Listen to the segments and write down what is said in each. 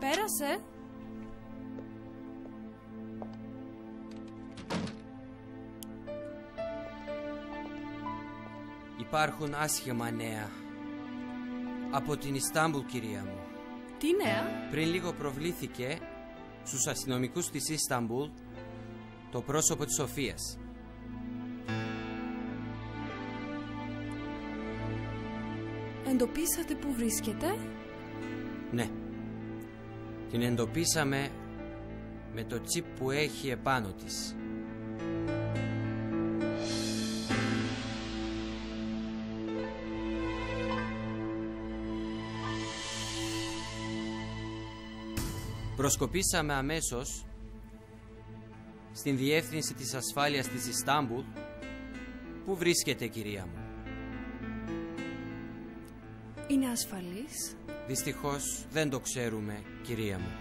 Πέρασε. Υπάρχουν άσχημα νέα. Από την Ιστάμπουλ, κυρία μου. Τι νέα? Πριν λίγο προβλήθηκε στους αστυνομικούς της Ιστάμπουλ το πρόσωπο της Σοφίας. Εντοπίσατε που βρίσκεται? Ναι. Την εντοπίσαμε με το τσιπ που έχει επάνω της. Προσκοπήσαμε αμέσως στην διεύθυνση της ασφάλειας της Ιστάμπουλ. Πού βρίσκεται, κυρία μου? Είναι ασφαλής? Δυστυχώς δεν το ξέρουμε, κυρία μου.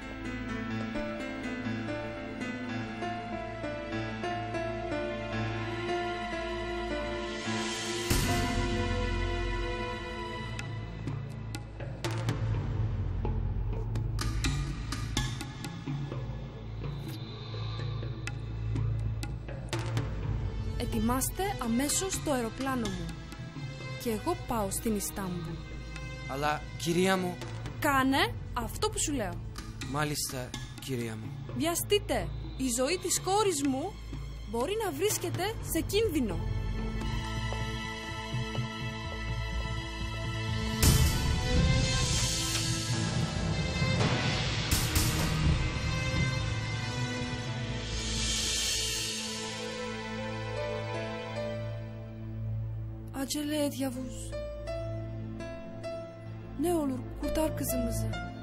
Ετοιμάστε αμέσως το αεροπλάνο μου. Και εγώ πάω στην Ιστάμπουλ. Αλλά, κυρία μου... Κάνε αυτό που σου λέω. Μάλιστα, κυρία μου. Βιαστείτε. Η ζωή της κόρης μου μπορεί να βρίσκεται σε κίνδυνο. Acele et Yavuz. Ne olur kurtar kızımızı.